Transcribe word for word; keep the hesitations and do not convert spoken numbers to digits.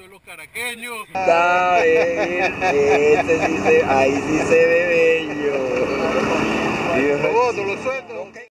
pueblo caraqueño. ¿Sabes? Este sí se, ahí sí se ve bello. Lo boto, lo suelto.